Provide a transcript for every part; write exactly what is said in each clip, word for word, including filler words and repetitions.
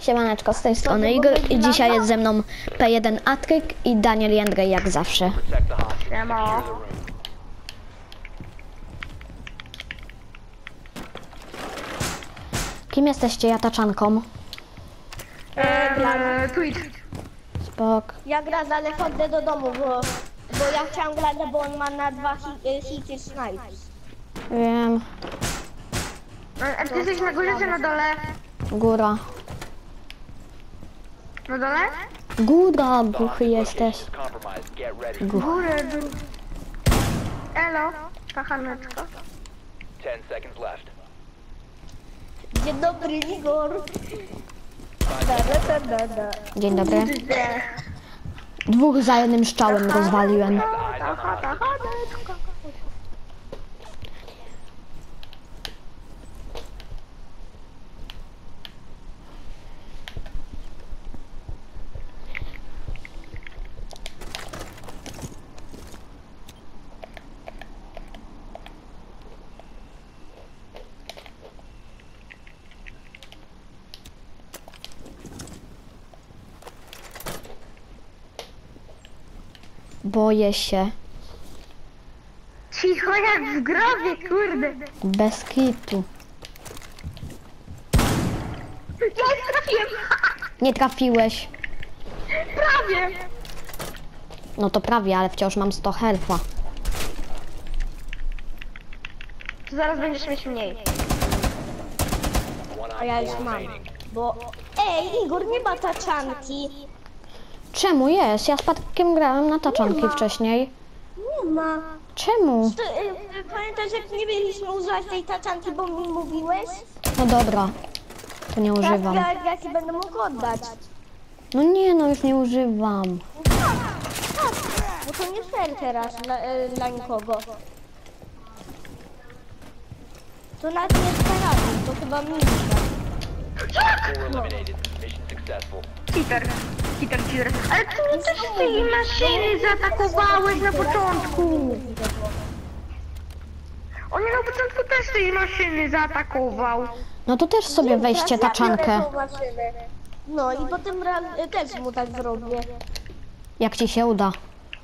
Siemaneczko, z tej strony Igor i dzisiaj jest ze mną P jeden Atryk i Daniel Jędrzej jak zawsze. Siema. Kim jesteście, ja taczanką? Eee, Twitch. Spok. Ja gram, ale chodzę do domu, bo, bo ja chciałam grać, bo on ma na dwa hi- hity snipes. Wiem. A ty jesteś na górze czy na dole? Góra. Na dole? Góra, głuchy jesteś. Głuchy. Górę, dół. Elo, kachaneczko. Ten seconds left. Dzień dobry, Igor. Da, da, da, da, da. Dzień dobry. Dwóch za jednym strzałem rozwaliłem. Kachaneczko. Boję się. Cicho jak w grobie, kurde. Bez kitu. Ja już trafiłem. Nie trafiłeś. Prawie. No to prawie, ale wciąż mam sto health'a. To zaraz będziesz mieć mniej. One A on ja już four mam. remaining. Bo... Ej, Igor, nie ma taczanki. Czemu jest? Ja z Patrykiem grałem na taczanki ma. wcześniej. Nie ma. Czemu? To, y, pamiętasz, jak nie mieliśmy używać tej taczanki, bo mi mówiłeś? No dobra. To nie Tak, używam. ja, ja ci będę mógł oddać. No nie, no już nie używam. Tak, bo to nie fair teraz dla, y, dla nikogo. To nawet nie jest karabin, to chyba minka. Four eliminated. Mission successful. Cheater. Cheater, cheater. Ale tu też z tej maszyny zaatakowałeś na początku. On na początku też z tej maszyny zaatakował. No to też sobie weźcie Teraz ja biorę taczankę. tą maszynę. No i potem raz, y, też mu tak zrobię. Jak ci się uda.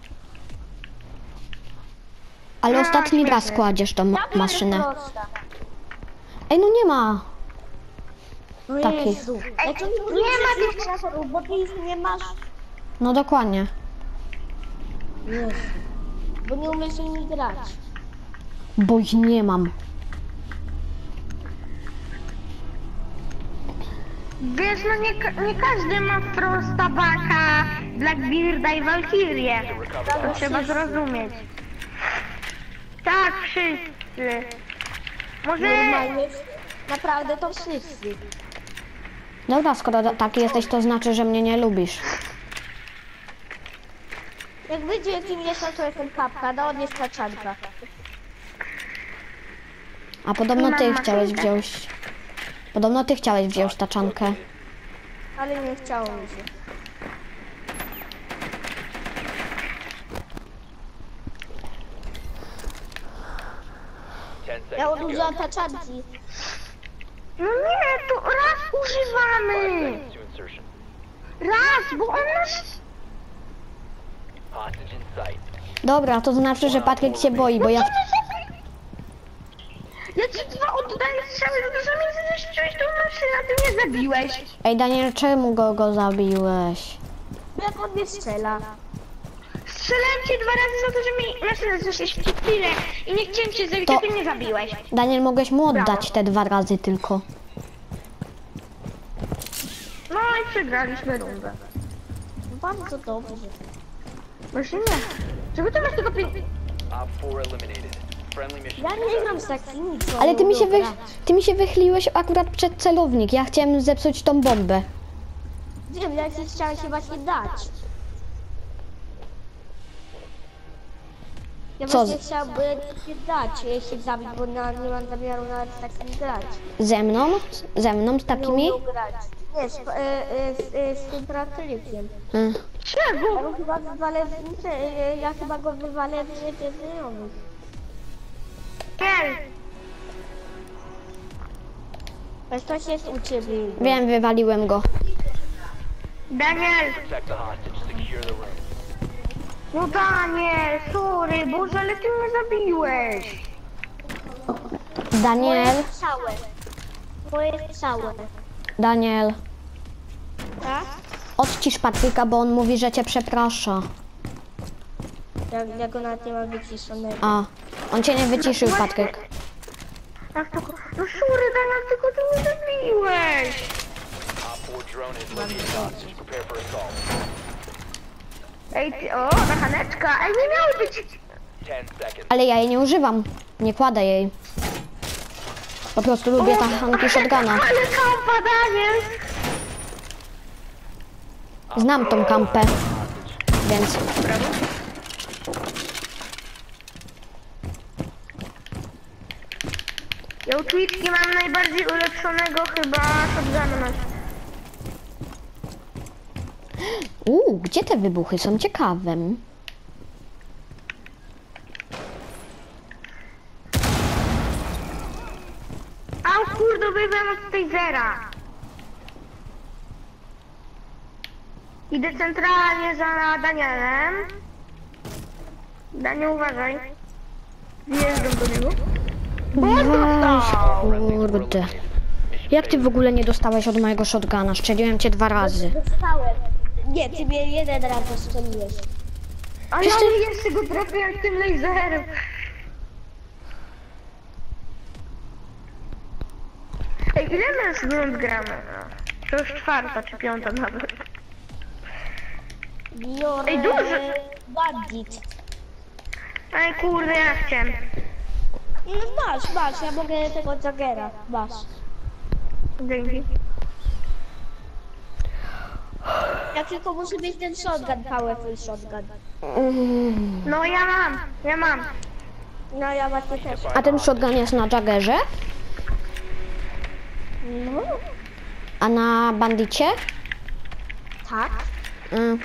Ale A, ostatni raz świetnie. kładziesz tą ma- Ja biorę maszynę. prosta. Ej, no nie ma. No Takich. Jezu. Ej, to nie, nie ma ma tych krasorów, bo ty ich nie masz. No dokładnie. Jezu. Bo nie umiesz nimi grać. Bo ich nie mam. Wiesz, no nie, ka- nie każdy ma Frosta, Baka, Blackbearda i Valkyrię. To trzeba zrozumieć. Tak, wszyscy. Może... Normalnie. Naprawdę to wszyscy. Dobra, skoro da- taki jesteś, to znaczy, że mnie nie lubisz. Jak wyjdzie kim jest, to jestem papka, no on jest taczanka. A podobno ty Mam chciałeś maszynkę. wziąć... Podobno ty chciałeś wziąć taczankę. Ale nie chciało mi się. Ten Ja seconds to użyłam go. taczanki. No nie, to raz używamy. Seconds to insertion. Raz, bo on nas... Hostage in sight. Dobra, to znaczy, że Patryk się boi, bo ja... Ja ci dwa oddaję strzały, no to zamiast zniszczyłeś tą maszynę, a ty mnie zabiłeś. Ej, Daniel, czemu go, go zabiłeś? Jak on nie strzela. Strzelałem cię dwa razy za to, że mi maszynę zniszczyłeś w chwilę i nie chciałem cię zabić, To- a ty mnie zabiłeś. Daniel, mogłeś mu oddać te dwa razy tylko. No i przegraliśmy rundę. Bardzo dobrze. Właśnie nie. Czego ty masz tylko pięć... Op four eliminated. Friendly mission Ja nie gram z takimi, co Ale ty mi się, wy... lubią grać. ty mi się wychyliłeś akurat przed celownik. Ja chciałem zepsuć tą bombę. Wiem, ja ci chciałem się właśnie dać. Ja Co właśnie z- chciałbym się dać, e, się zabić, bo na, nie mam zamiaru nawet z takimi grać. Ze mną? Ze mną, z Nie takimi? umiem grać. Nie, z, e, e, z, e, z tym Patrykiem. Mm. Czego? Ja go chyba wywalę w, e, ja chyba go wywalę w nieznajomych. Nie. Weź ktoś jest u ciebie. Wiem, wywaliłem go. Daniel! Protect the hostage. Secure the room. No Daniel, sorry, Boże, ale ty mnie zabiłeś. Daniel, Całe. Moje całe. Daniel, Tak? odcisz Patryka, bo on mówi, że cię przeprasza. Ja, ja go nawet nie mam wyciszonego. A, on cię nie wyciszył, Patryk. Ach, tylko... No sorry, Daniel, tylko ty mnie zabiłeś. Op four drone is located hostage. Prepare for assault. Ej, ty, o, ta Haneczka, ej, nie miało być... Ten seconds. Ale ja jej nie używam. Nie kładę jej. Po prostu lubię ta Hanki shotguna. Ale kampa, Daniel! Znam tą kampę, więc... Ja u Twitchki mam najbardziej ulepszonego chyba shotguna. Uuu, gdzie te wybuchy są ciekawe? A kurde, wyjdę od tej zera. Idę centralnie za Danielem. Daniel, uważaj. Wjeżdżam do niego. Weź, kurde. Jak ty w ogóle nie dostałeś od mojego shotguna? Strzeliłem cię dwa razy. Dostałem. Nie, ty mnie jeden raz strzeliłeś. A ja nie jeszcze go trafiłem tym laserem. Ej, ile my już rund gramy? No, to już czwarta czy piąta nawet. Biorę... Ej, duży- Bandit. Ej, kurde, ja chciałem. No masz, masz, ja mogę tego Jagera. Masz. Dzięki. Ja tylko muszę mieć ten shotgun, powerful shotgun. No ja mam, ja mam. No ja właśnie też. A ten shotgun jest na Jaggerze? No, A na bandicie? tak. Mm.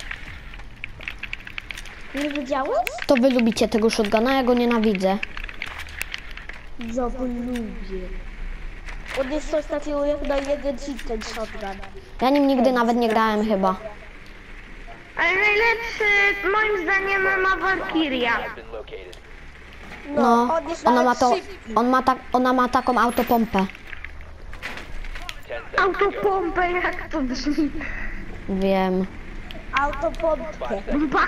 Nie widziałeś? To wy lubicie tego shotguna, ja go nienawidzę. Ja go lubię. On jest coś takiego jak na jeden hit ten shotgun. Ja nim nigdy nawet nie grałem chyba. Ale najlepszy moim zdaniem ma Valkyria. Has been located. No, on jest ona ma nawet to, szybki. on ma tak, ona ma taką autopompę. Ten seconds. Autopompę, jak to brzmi. Wiem. Autopompkę. Ba-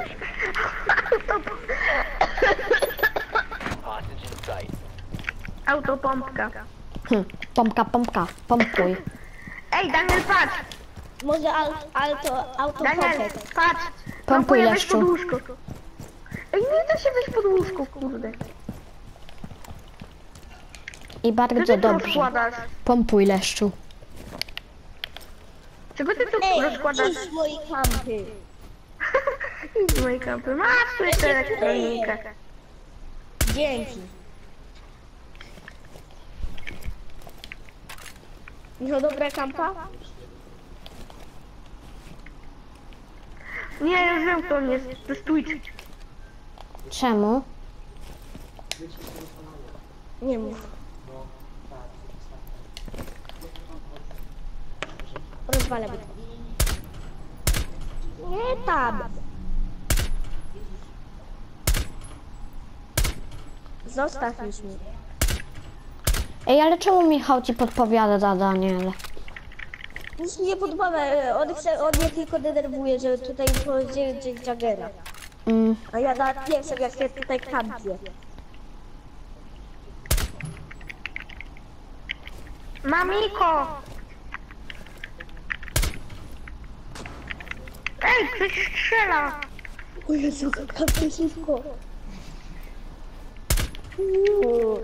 Hostage in sight. Autopompka. Hm. Pompka, pompka, pompuj. Ej, Daniel, patrz. Może al, alto, Daniel, autopompek. patrz. Pompuj, Próbuję wejść Leszczu. pod łóżko. Ej, nie da się wejść pod łóżko, kurde. I Ty bardzo ty to dobrze. rozkładasz? Pompuj, Leszczu. Czego ty to Ej, rozkładasz? idź z mojej kampy. Idź z mojej kampy. Masz tu jeszcze elektronikę. Dzięki. No dobra kampa? Nie, już wiem, kto on jest. To jest Twitch. Czemu? Nie mów. Rozwalę go. Nie tam. Zostaw już mi. Ej, ale czemu Michał ci podpowiada za Daniel? Nic mi nie podoba, on, chce, on mnie tylko denerwuje, że tutaj powiedzieli Jagera. Mm. A ja nawet nie chcę, jak ja tutaj kampię. Mamiko! Ej, ktoś strzela! O Jezu, kampię szybko. Uuu.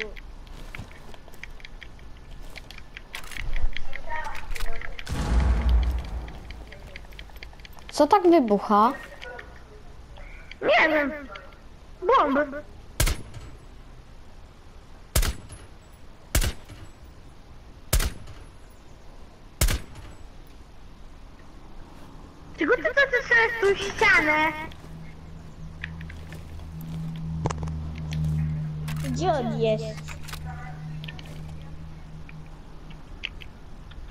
Co tak wybucha? Nie wiem. Bomby. Czego ty to strzelasz tu ścianę? Gdzie on jest?